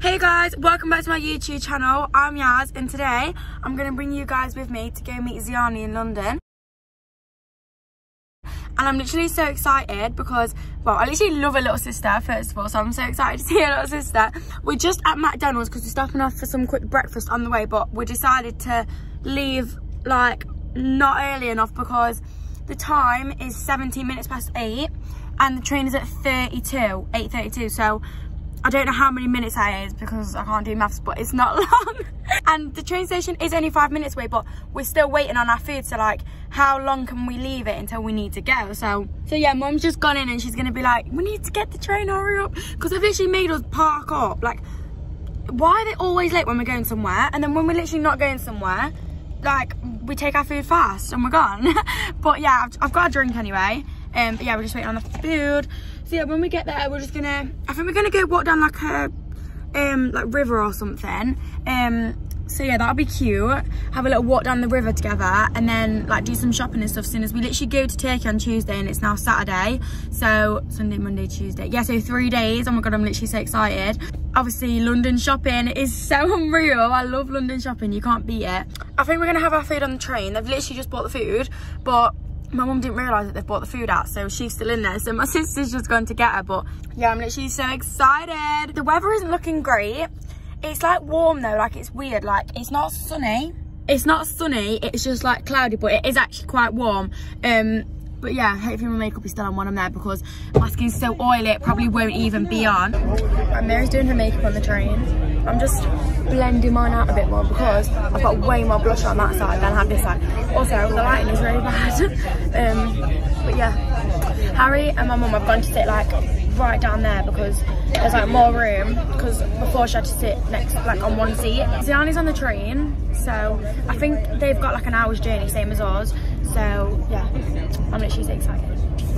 Hey guys, welcome back to my YouTube channel. I'm Yaz and today I'm going to bring you guys with me to go meet Ziani in London. And I'm literally so excited because, well, I literally love a little sister first of all, so I'm so excited to see a little sister. We're just at McDonald's because we're stopping off for some quick breakfast on the way, but we decided to leave like not early enough because the time is 17 minutes past 8 and the train is at 8:32, so I don't know how many minutes that is because I can't do maths, but it's not long. And the train station is only 5 minutes away, but we're still waiting on our food. So like, how long can we leave it until we need to go? So yeah, Mum's just gone in and she's gonna be like, we need to get the train, hurry up. Because they've literally made us park up. Like, why are they always late when we're going somewhere? And then when we're literally not going somewhere, like, we take our food fast and we're gone. But yeah, I've got a drink anyway. But yeah, we're just waiting on the food. So yeah, when we get there, we're just gonna, I think we're gonna go walk down like a like river or something. So yeah, that'll be cute. Have a little walk down the river together and then like do some shopping and stuff soon as we literally go to Turkey on Tuesday and it's now Saturday. So Sunday, Monday, Tuesday. Yeah, so 3 days. Oh my God, I'm literally so excited. Obviously, London shopping is so unreal. I love London shopping, you can't beat it. I think we're gonna have our food on the train. They've literally just bought the food, but my mum didn't realise that they've bought the food out, so she's still in there. So my sister's just gone to get her, but yeah, I'm literally so excited. The weather isn't looking great. It's like warm though, like it's weird. Like it's not sunny. It's not sunny, it's just like cloudy, but it is actually quite warm. But yeah, hopefully my makeup is still on when I'm there because my skin's so oily, it probably won't even be on. And Mary's doing her makeup on the train. I'm just blending mine out a bit more because I've got way more blush on that side than I have this side. Also, the lighting is really bad. But yeah, Harry and my mum have gone to sit like right down there because there's like more room, because before she had to sit next, like on one seat. Ziani's on the train, so I think they've got like an hour's journey, same as us. So yeah, I'm literally so excited.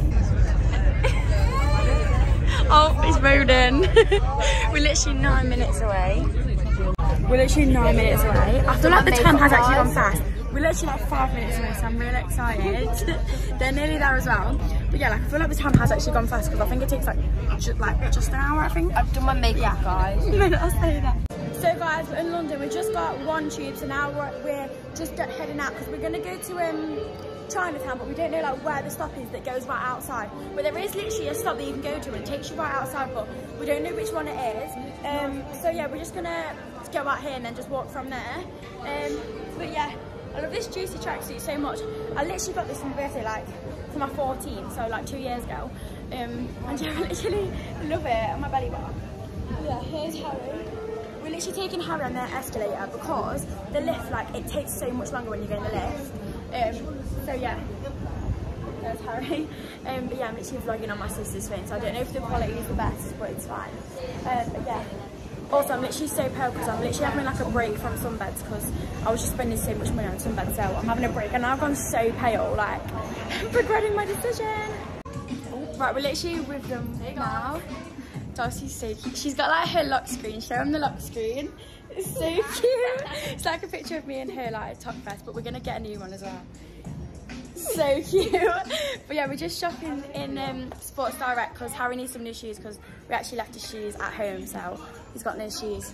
Oh, it's Roden. We're literally 9 minutes away. We're literally 9 minutes away. I feel like the time has actually gone fast. We're literally like 5 minutes away, so I'm really excited. They're nearly there as well. But yeah, like I feel like the time has actually gone fast because I think it takes like just an hour, I think. I've done my makeup, guys. No, I'll say that. So guys, we're in London. We just got one tube, so now we're just heading out because we're gonna go to Chinatown, but we don't know like where the stop is that goes right outside. But there is literally a stop that you can go to and it takes you right outside, but we don't know which one it is. So yeah, we're just gonna go out here and then just walk from there. But yeah, I love this juicy tracksuit so much. I literally got this on my birthday, like for my 14th, so like 2 years ago. And yeah, I literally love it on my belly button. Yeah, here's Harry. We're literally taking Harry on their escalator because the lift, like, it takes so much longer when you go in the lift. So yeah, there's Harry. But yeah, I'm literally vlogging on my sister's phone, so I don't know if the quality is the best, but it's fine. But yeah. Also, I'm literally so pale because I'm literally having like a break from sunbeds because I was just spending so much money on sunbeds, so I'm having a break and I've gone so pale, like, regretting my decision. Right, we're literally with them now. Darcy's so cute. She's got like her lock screen. Show them the lock screen. It's so cute. It's like a picture of me and her like at Top Fest, but we're gonna get a new one as well. So cute. But yeah, we're just shopping in Sports Direct because Harry needs some new shoes because we actually left his shoes at home, so he's got no shoes.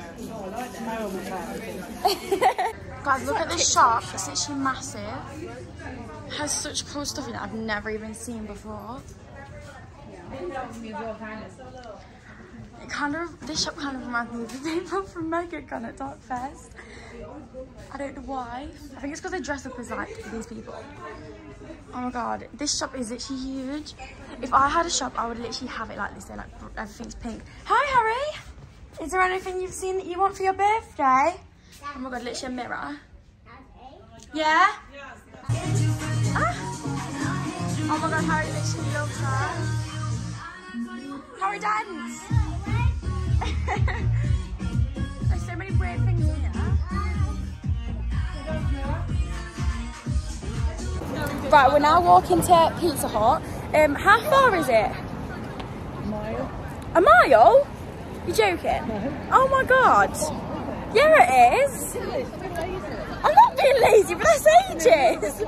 Guys, look at this shop. It's literally massive. It has such cool stuff in it I've never even seen before. This shop kind of reminds me of the people from MegaCon at Dark Fest. I don't know why. I think it's because they dress up as like these people. Oh my God, this shop is literally huge. If I had a shop, I would literally have it like this. Like everything's pink. Hi, Harry. Is there anything you've seen that you want for your birthday? Oh my God, literally a mirror. Yeah? Ah. Oh my God, Harry literally loves that. Harry, dance! There's so many weird things in here. Right, we're now walking to Pizza Hut. How far is it? A mile. A mile? You're joking? No. Oh my God. Yeah, it is. I'm not being lazy, but that's ages.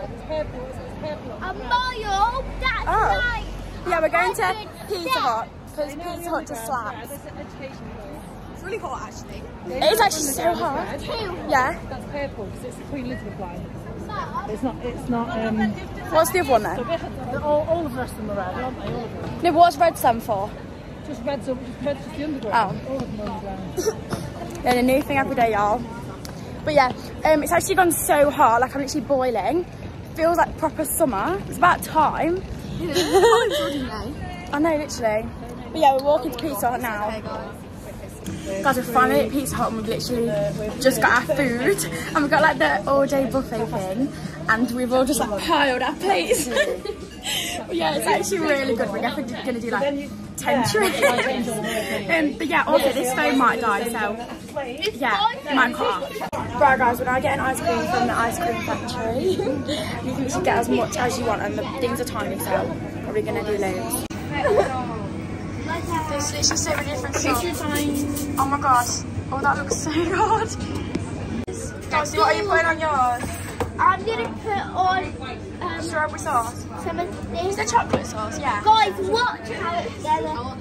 A mile? That's right. Yeah, we're going to Pizza Hut. because Pizza Hut just slaps. It's really hot actually. It is actually so hot. Yeah. That's purple because it's the Queen Elizabeth line. It's not, What's the other one then? all of the rest of them are red, aren't they? All of them. No, what's red stand for? Just red's just the underground. Oh. All of them are underground. Yeah, a new thing every day, y'all. But yeah, it's actually gone so hot, like I'm literally boiling. Feels like proper summer. It's about time. I know, literally. But yeah, we're walking to Pizza Hut now. Guys, we're finally at Pizza Hut and we've literally just got our food. And we've got like the all-day buffet thing. And we've all just like piled our plates. But yeah, it's actually really good. We're definitely going to do like 10 trips. But yeah, also this phone might die, so yeah, it might cut off. Right guys, we're now getting ice cream from the ice cream factory. You can literally get as much as you want and the things are tiny, so probably going to do loads. There's literally so many different stuff. Oh my gosh. Oh, that looks so good. Guys, what are you putting on yours? I'm gonna put on Strawberry sauce. some of this. Is it chocolate sauce? Yeah. Guys, watch how it's gonna look.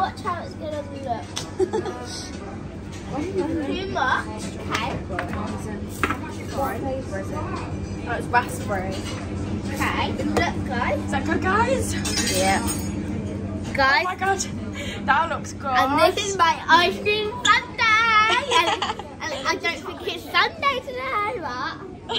Too much, okay? Oh, it's raspberry. Okay, look guys. Is that good, guys? Yeah. Oh Guys, my god, that looks good. and this is my ice cream sundae. and I don't think it's Sunday today, but.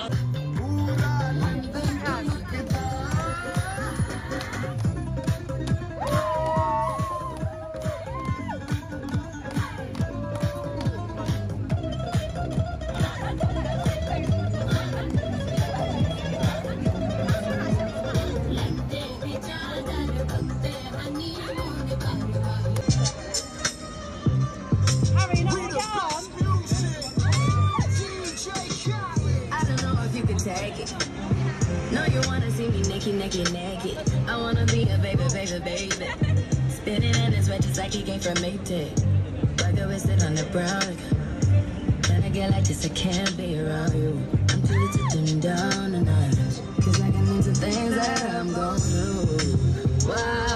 No, you wanna see me naked. I wanna be a baby. Spinning in his red just like he came from Maytag. Like I was sitting on the brown. When I get like this, I can't be around you. I'm too little to dim down tonight. Cause I can into things that I'm gon' do. Wow,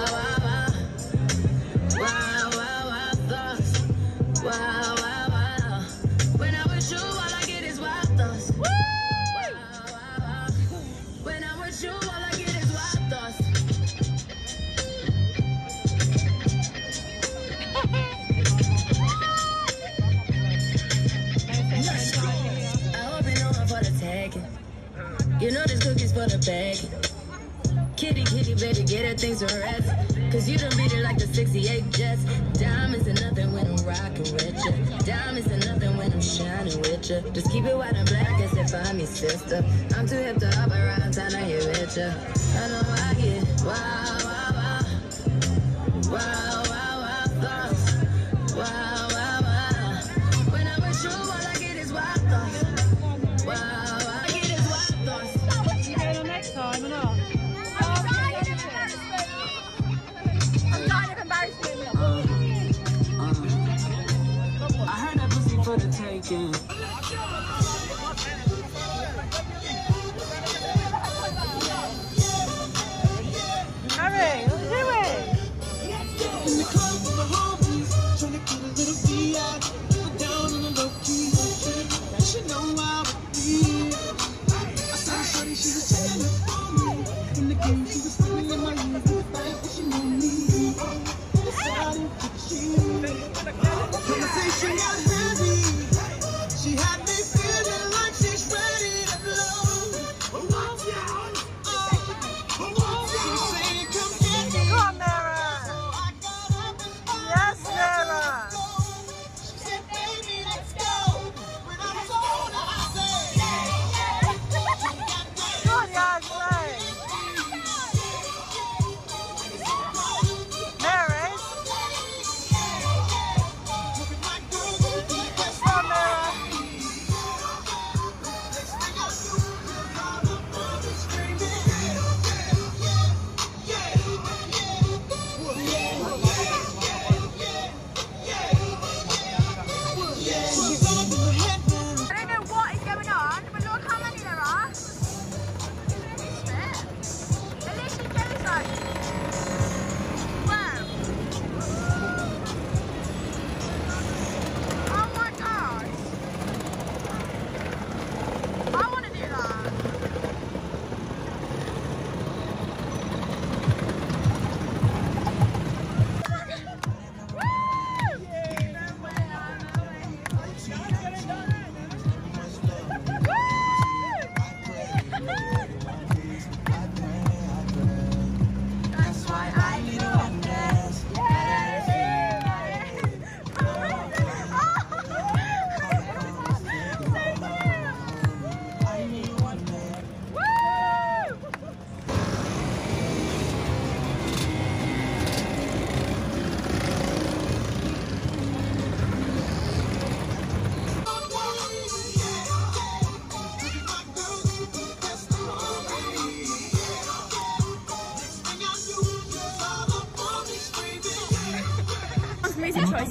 thoughts. Wow. When I'm with you, all I get is wild thoughts. When I'm with you, all I get is wild thoughts. I hope you know I'm for the tagging. You know this cookie's for the bag. Kitty, baby, get her things to rest. Cause you done beat it like the 68 Jets. Diamonds are nothing when I'm rockin' with ya. Diamonds are nothing when I'm shining with ya. Just keep it white and black as if I'm your sister. I'm too hip to hop around town on your with ya. I know I get wow, thoughts. Wow. When I'm with you, all I get is wild thoughts. Wow, I get is wild thoughts. You going on next time or not? I heard that pussy for the taking. Harry, what are you doing? In the club with my homies, trying to get a little VI, down on the low key. That she know how it be. I saw shorty, she was checking up on me. In the game, she was feeling in my ears, and the fact that she knew me. Decided to cheat. Conversation got heavy. She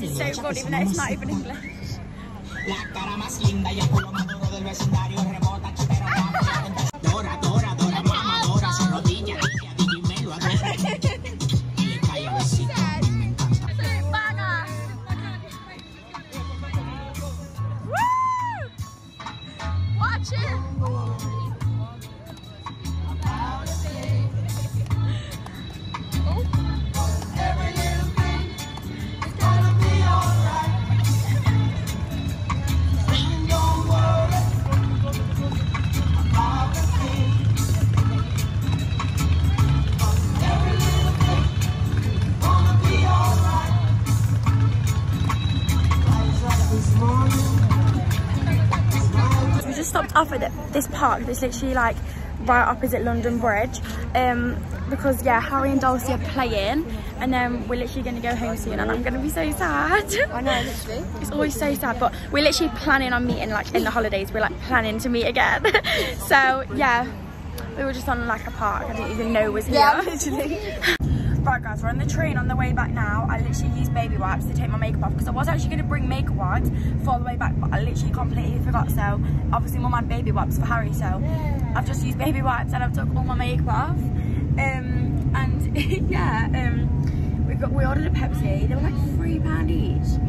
It's so good, even though it's not even English. La cara más linda y el culo maduro del vecindario rebota aquí, pero Dora, Dora, Dora, mamá, Dora, su rodilla, dímelo, adora. Y le cae a besito, a mí me encanta. Watch it! Stopped off at this park that's literally like right opposite London Bridge because yeah, Harry and Dulcie are playing, and then we're literally going to go home soon, and I'm going to be so sad. I know, literally. It's always so sad, but we're literally planning on meeting like in the holidays. We're like planning to meet again. So yeah, we were just on like a park I didn't even know was here. Yeah, literally. Right guys, we're on the train on the way back now. I literally used baby wipes to take my makeup off because I was actually going to bring makeup wipes for the way back, but I literally completely forgot. So obviously mum had baby wipes for Harry, so I've just used baby wipes and I've took all my makeup off. And yeah, we ordered a Pepsi. They were like £3 each.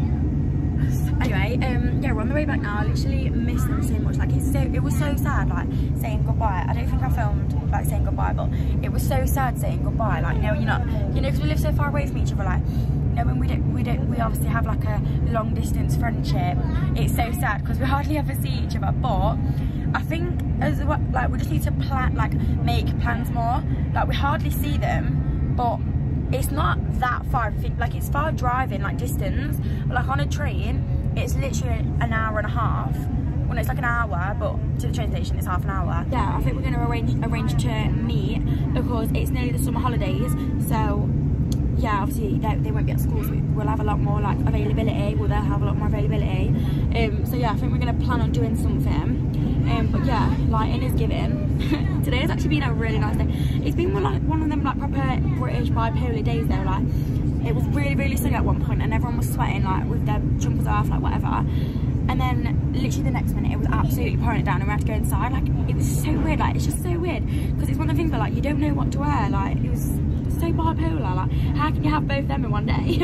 Anyway, yeah, we're on the way back now. I literally missed them so much. Like it was so sad, like saying goodbye. I don't think I filmed like saying goodbye, but it was so sad saying goodbye. Like, you know, because we live so far away from each other. Like, you know, when we obviously have like a long distance friendship. It's so sad because we hardly ever see each other. But I think as well, like we just need to plan, like make plans more. Like we hardly see them, but it's not that far. I think like it's far driving, like distance. But like on a train, it's literally an hour and a half. Well, it's like an hour, but to the train station it's half an hour. Yeah, I think we're going to arrange to meet because it's nearly the summer holidays. So yeah, obviously they won't be at school, so we'll have a lot more like availability. Well, they'll have a lot more availability. So yeah, I think we're going to plan on doing something. But yeah, like it is giving. Today has actually been a really nice day. It's been one of them like proper British bipolar days though. Like it was really, really sunny at one point and everyone was sweating like with their jumpers off, like whatever. And then literally the next minute it was absolutely pouring it down and we had to go inside. Like it was so weird, like it's just so weird because it's one of the things where like you don't know what to wear. Like it was so bipolar. Like how can you have both them in one day?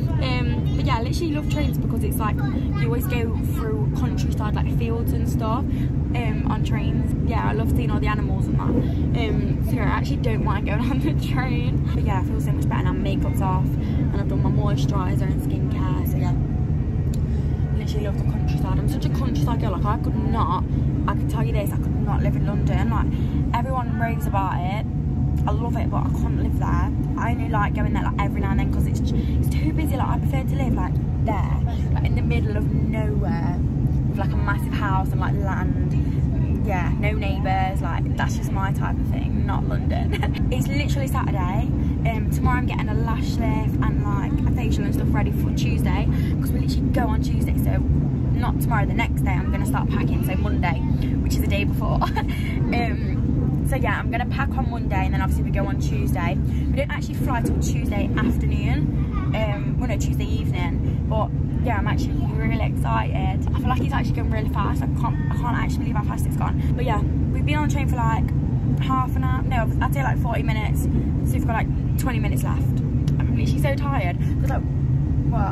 But yeah, I literally love trains because it's like you always go through countryside, like fields and stuff on trains. Yeah, I love seeing all the animals and that. So yeah, I actually don't mind going on the train. But yeah, I feel so much better now. Makeup's off and I've done my moisturiser and skincare. So yeah, literally love the countryside. I'm such a countryside girl. Like I can tell you this, I could not live in London. Like everyone raves about it. I love it, but I can't live there. I only like going there like every now and then because it's too busy. Like I prefer to live like there, like in the middle of nowhere, with like a massive house and like land. Yeah, no neighbours. Like that's just my type of thing, not London. It's literally Saturday. Tomorrow I'm getting a lash lift and like a facial and stuff ready for Tuesday because we literally go on Tuesday. So not tomorrow, the next day I'm gonna start packing. So Monday, which is the day before. So yeah, I'm gonna pack on Monday and then obviously we go on Tuesday. We don't actually fly till Tuesday afternoon, well no, Tuesday evening. But yeah, I'm actually really excited. I feel like it's actually going really fast. I can't actually believe how fast it's gone. But yeah, we've been on the train for like half an hour, no, I'd say like 40 minutes. So we've got like 20 minutes left. I'm literally so tired. It's like, what?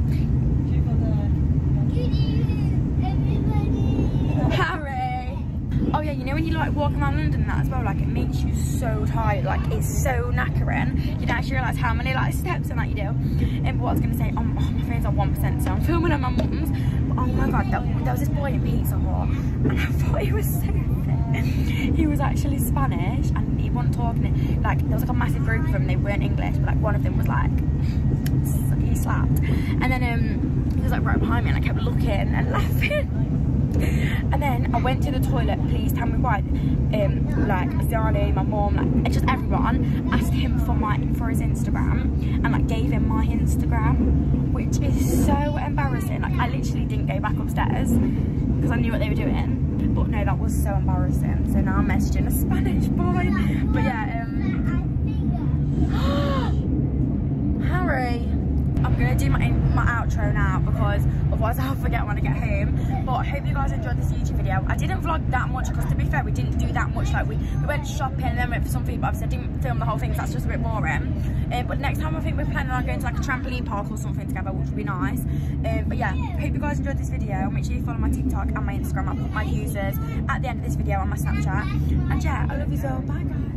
Harry! Oh yeah, you know when you like walk around London and that as well, like it makes you so tired, like it's so knackering. You don't actually realise how many like steps and that you do. And what I was gonna say, oh, my phone's on 1%, so I'm filming at my mum's. Oh my god, there was this boy in Pizza Hut and I thought he was so fit. He was actually Spanish and he wasn't talking, like there was like a massive group of them, they weren't English, but like one of them was like, he slapped. And then he was like right behind me and I kept looking and laughing. And then I went to the toilet, please tell me why. Like Ziani, my mum, like just everyone asked him for his Instagram and like gave him my Instagram, which is so embarrassing. Like I literally didn't go back upstairs because I knew what they were doing. But no, that was so embarrassing. So now I'm messaging a Spanish boy. But yeah, Harry, I'm going to do my outro now because otherwise I'll forget when I get home. But I hope you guys enjoyed this YouTube video. I didn't vlog that much because, to be fair, we didn't do that much. Like we went shopping and then went for some food, but obviously I didn't film the whole thing, so that's just a bit boring. But next time I think we're planning on going to like a trampoline park or something together, which would be nice. But yeah, hope you guys enjoyed this video. Make sure you follow my TikTok and my Instagram. I'll put my users at the end of this video on my Snapchat. And yeah, I love you so. Bye guys.